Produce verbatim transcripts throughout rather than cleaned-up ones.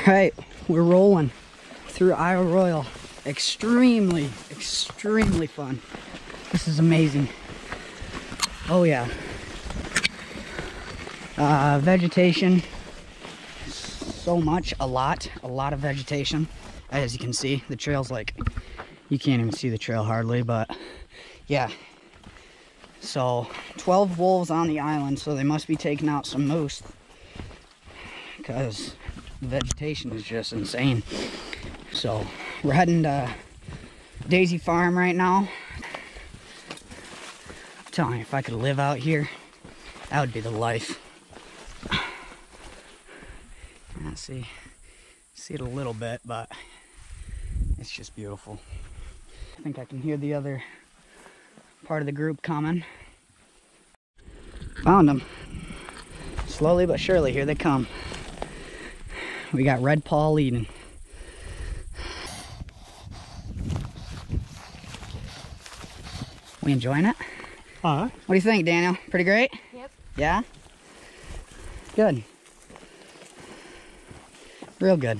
Alright, we're rolling through Isle Royale. Extremely, extremely fun. This is amazing. Oh yeah. Uh, vegetation. So much, a lot, a lot of vegetation. As you can see, the trail's like, you can't even see the trail hardly, but yeah. So, twelve wolves on the island, so they must be taking out some moose. Because the vegetation is just insane. So, we're heading to Daisy Farm right now. I'm telling you, if I could live out here, that would be the life. Let's see, see it a little bit, but it's just beautiful. I think I can hear the other part of the group coming. Found them. Slowly but surely, here they come. We got Red Paul leading. We enjoying it? Uh-huh. What do you think, Daniel? Pretty great? Yep. Yeah? Good. Real good.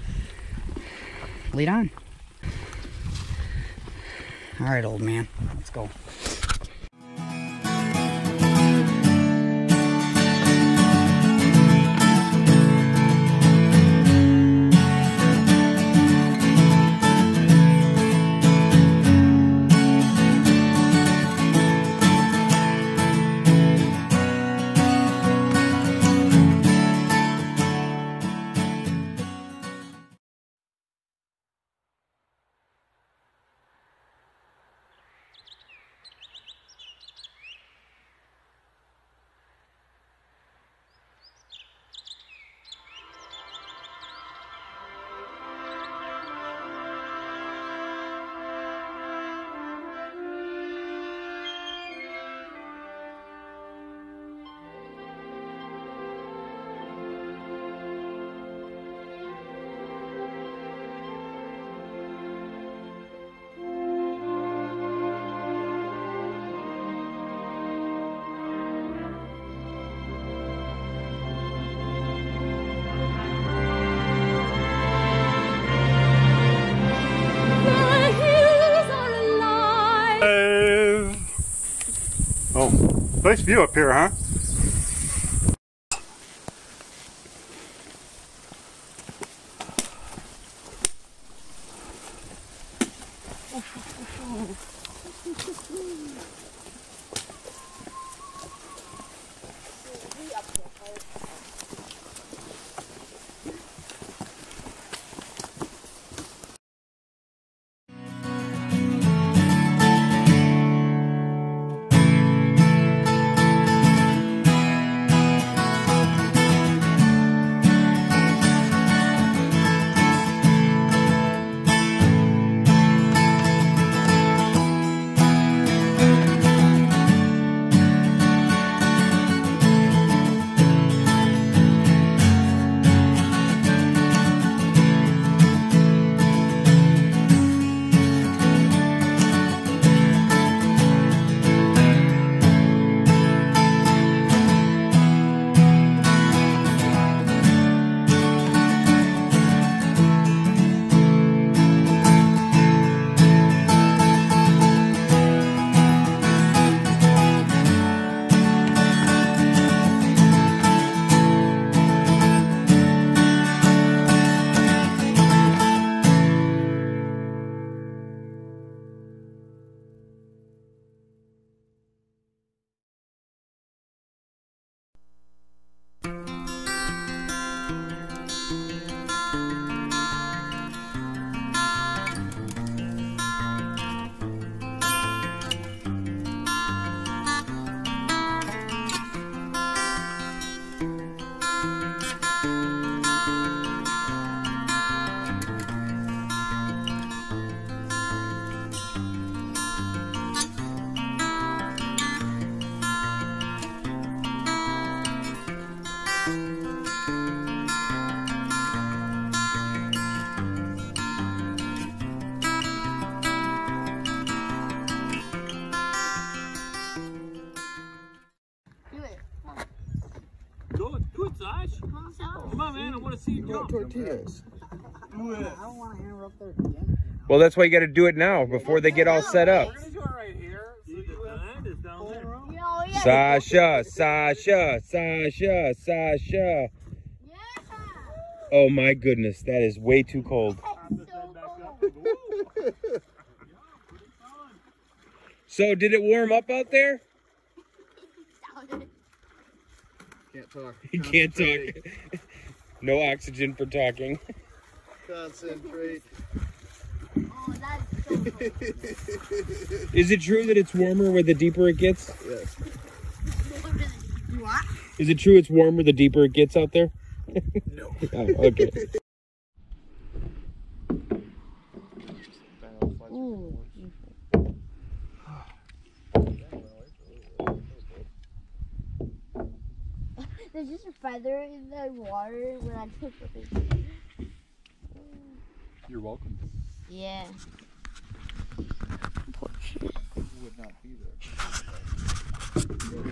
Lead on. All right, old man. Let's go. Oh, nice view up here, huh? I want to see you jump. Tortillas. I don't want to interrupt their dinner. Well, that's why you got to do it now before they get all set up. We're going to do it right here. So you have is down there. Oh, yeah. Sasha, Sasha, Sasha, Sasha. Oh my goodness, that is way too cold. So, did it warm up out there? Can't talk. You can't talk. No oxygen for talking. Concentrate. Oh, that's so cool. Is it true that it's warmer where the deeper it gets? Yes. You what? Is it true it's warmer the deeper it gets out there? No. Oh, okay. Ooh. There's just a feather in the water when I took it. You're welcome. Yeah. You would not be there.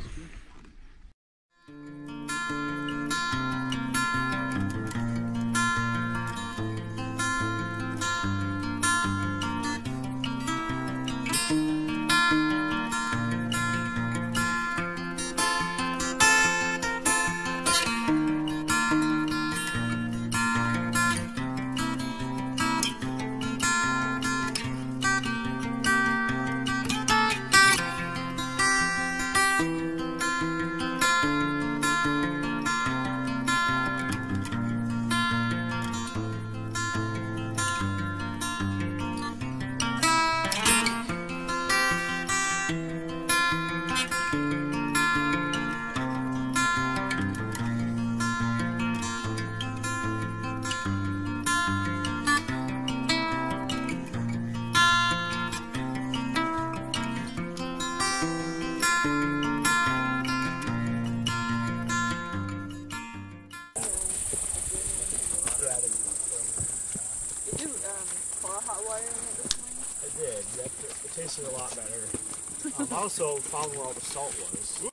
It tasted a lot better. Um, I also found where all the salt was.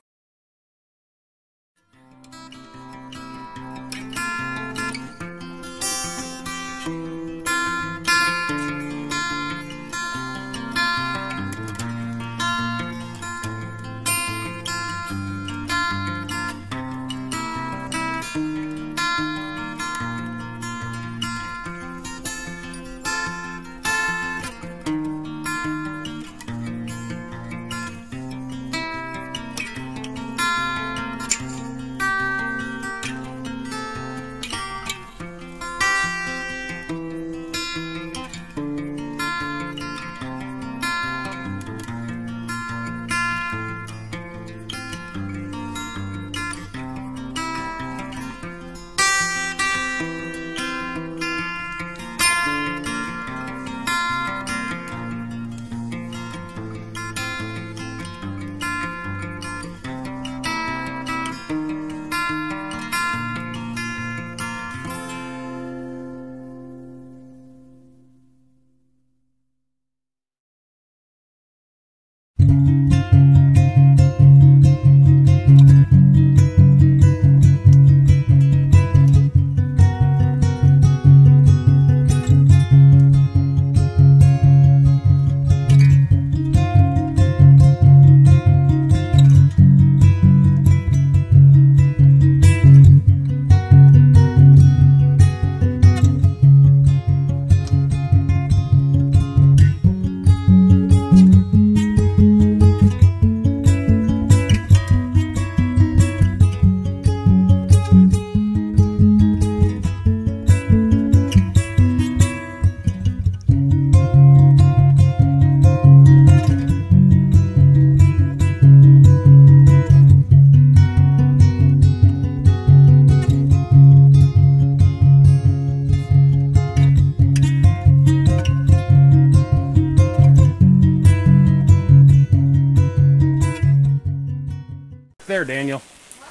There, Daniel.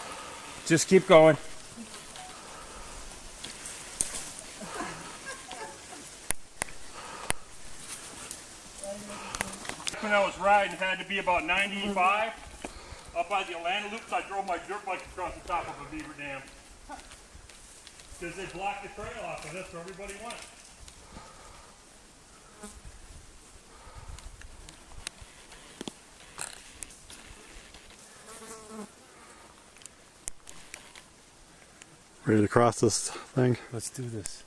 Just keep going. When I was riding, it had to be about ninety-five. Up by the Atlanta loops, I drove my dirt bike across the top of a beaver dam. Because they block the trail off, and that's where everybody went. Ready to cross this thing? Let's do this.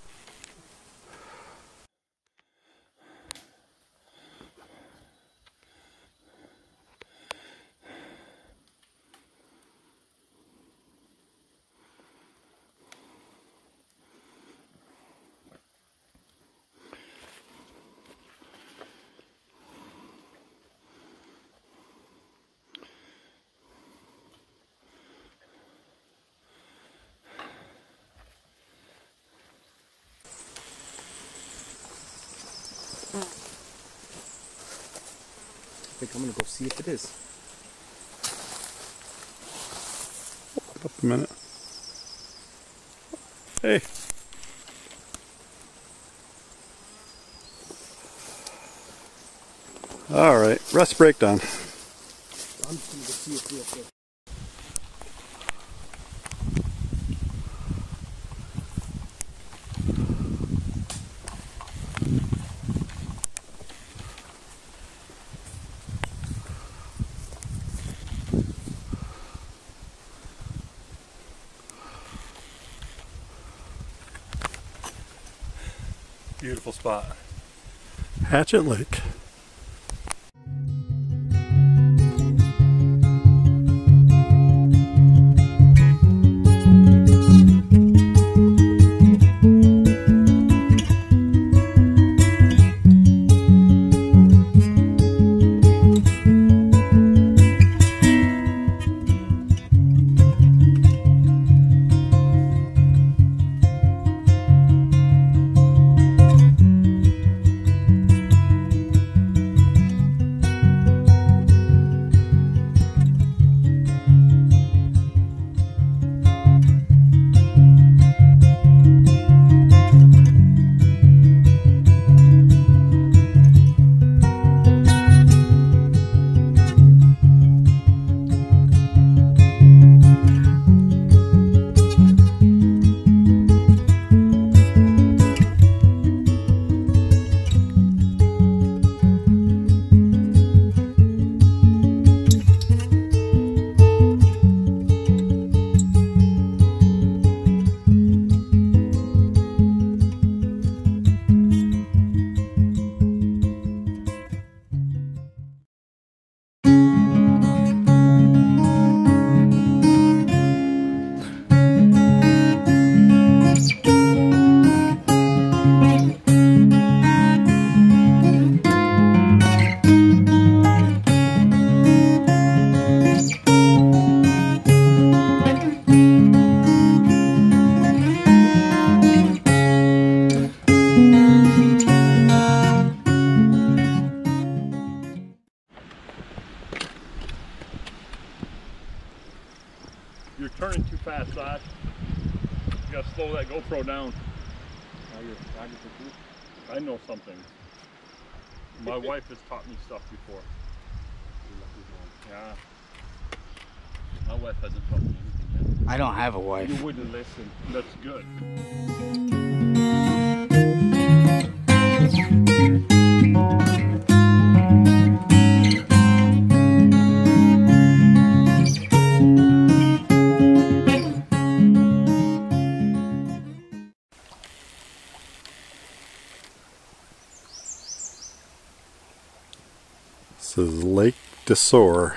I think I'm gonna go see if it is. Hold up a minute. Hey. All right, rest break done. I'm just gonna go see if it's there. Beautiful spot. Hatchet Lake. You're turning too fast, Sash. You gotta slow that GoPro down. I know something. My wife has taught me stuff before. Yeah. My wife hasn't taught me anything yet. I don't have a wife. You wouldn't listen. That's good. This is Lake DeSore.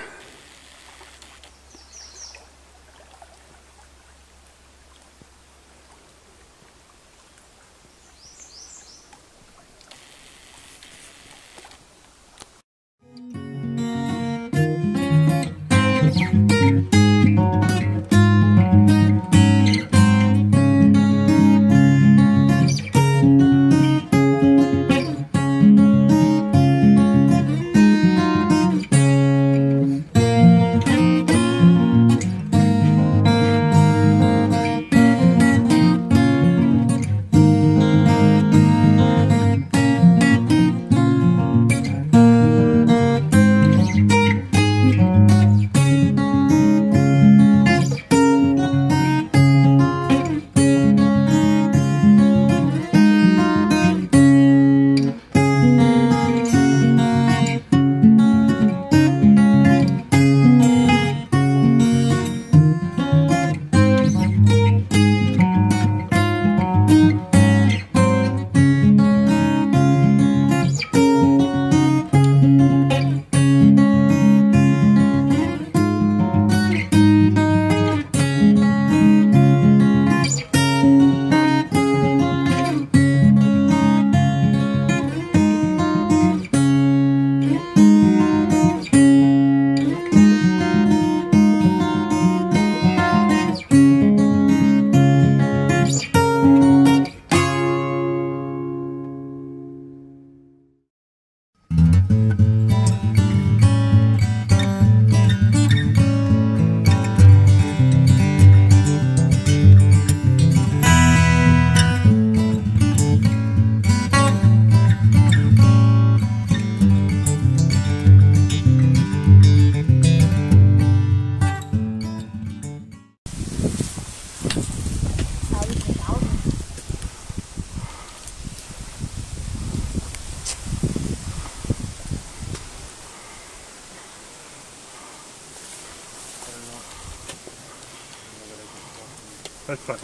That's fine.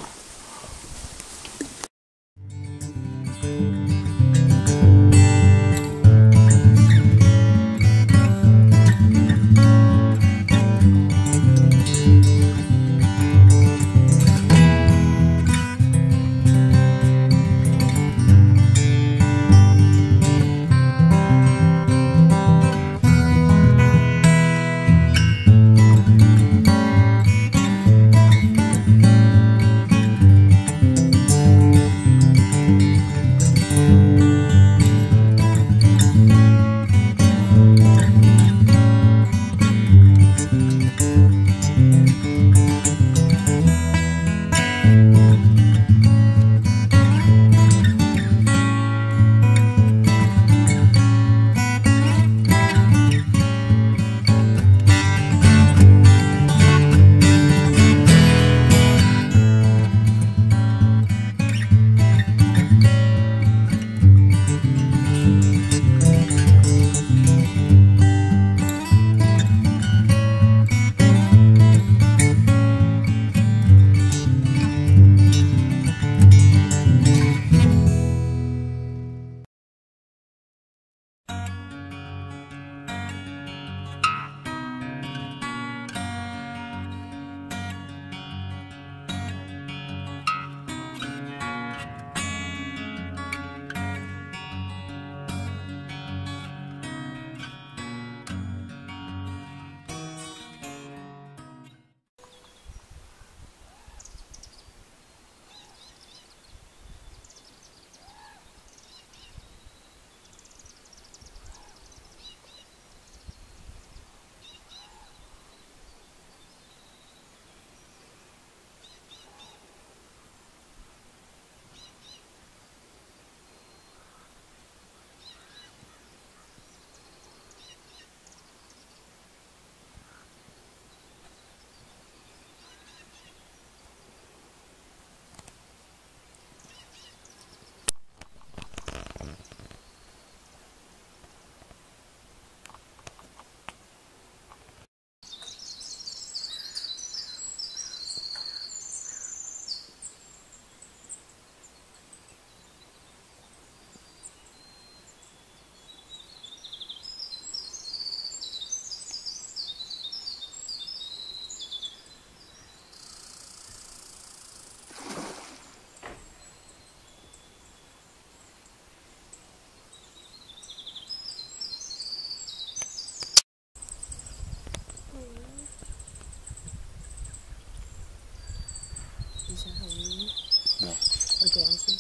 Is that how you eat? No. Or dancing?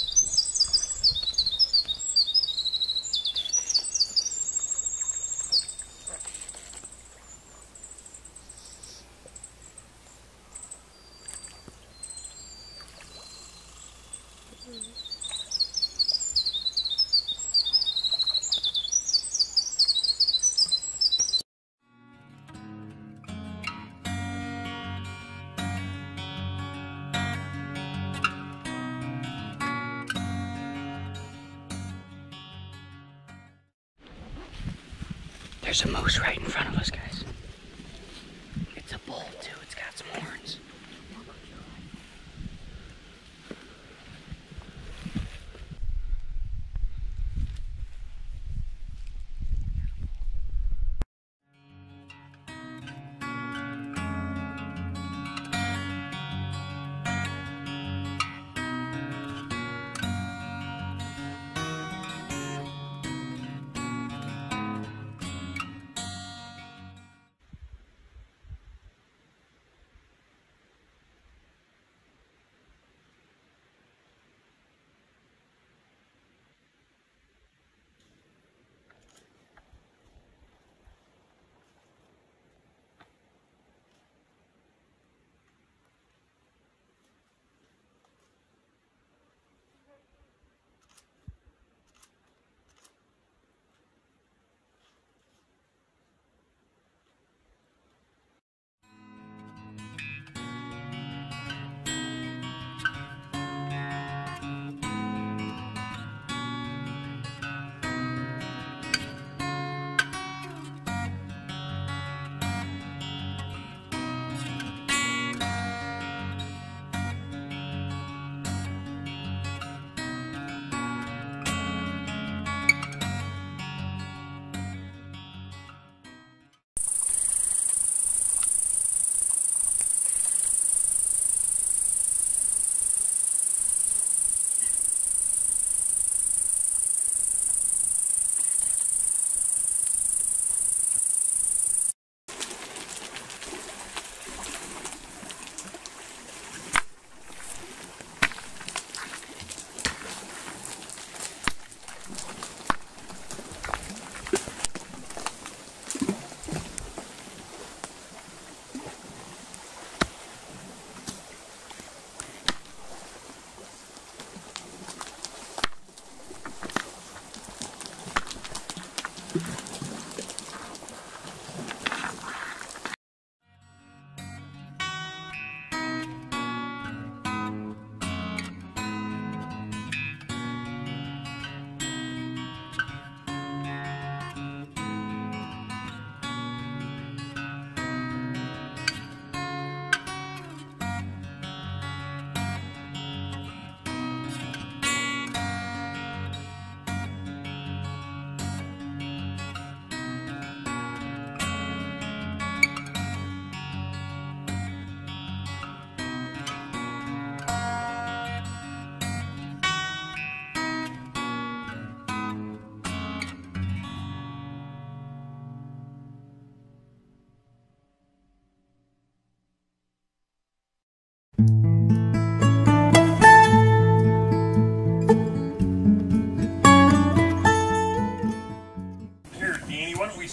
There's a moose right in front of us, guys. It's a bull, too. It's got some horns.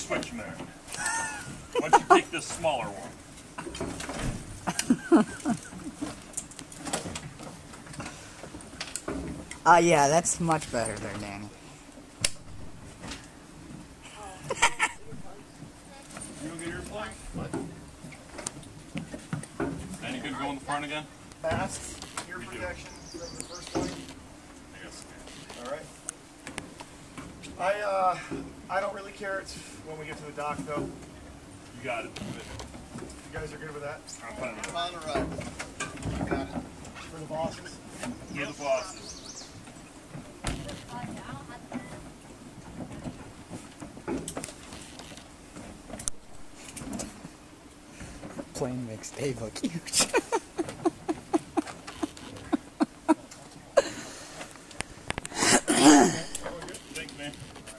switch them there. Why don't you take this smaller one? Ah, uh, yeah, that's much better there, Danny. You gonna get your flag? What? Danny, good to go in the front again? Fast, ear protection from the first point. Yes. All right. I uh, I don't really care it's when we get to the dock though. You got it. You guys are good with that? I'm fine with it. On the right. Got it. For the bosses. You're the bosses. Plane makes Dave look huge. Thanks, man.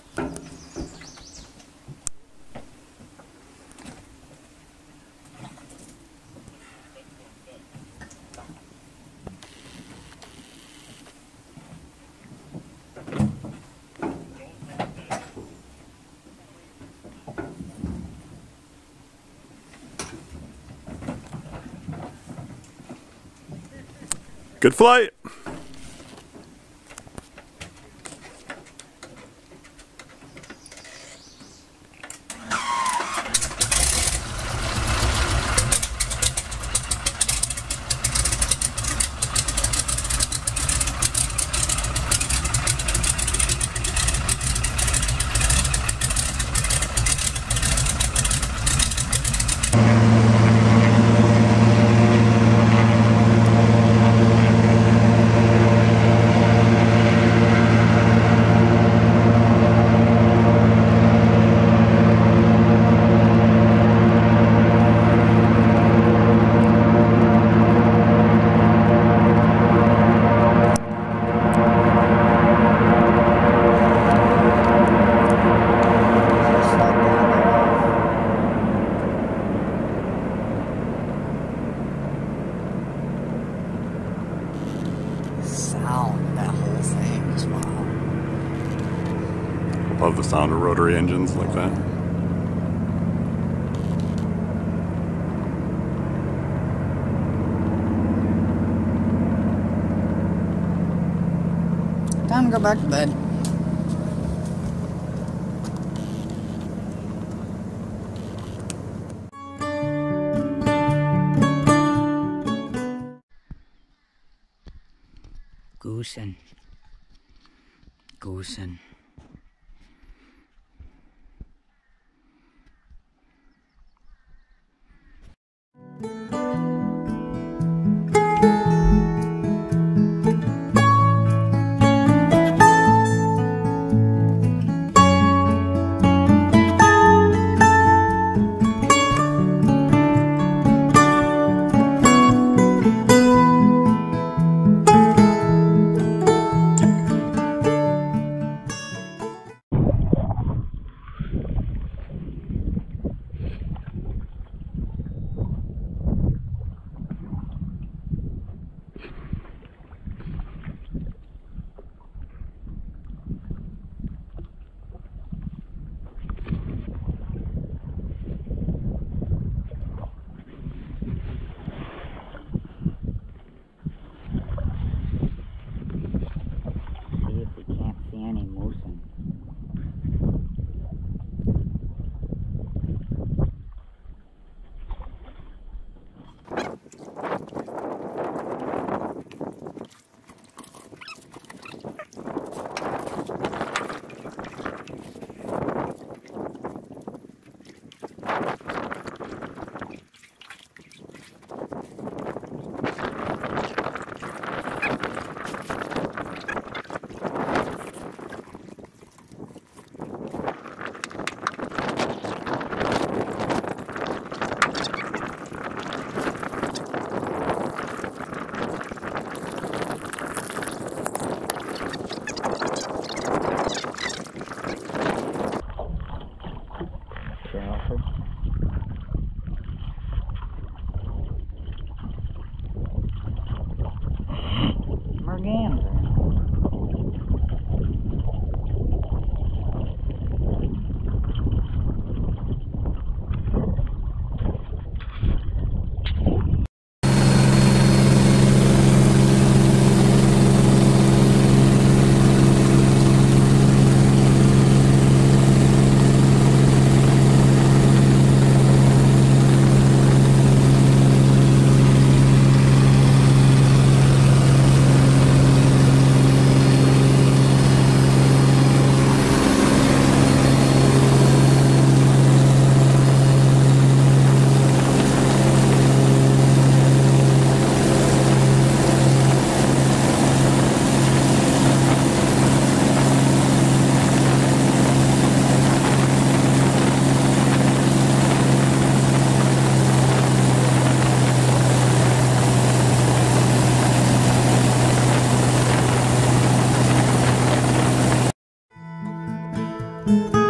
Good flight. Love the sound of rotary engines like that. Time to go back to bed. Goosen. Goosen. Bye.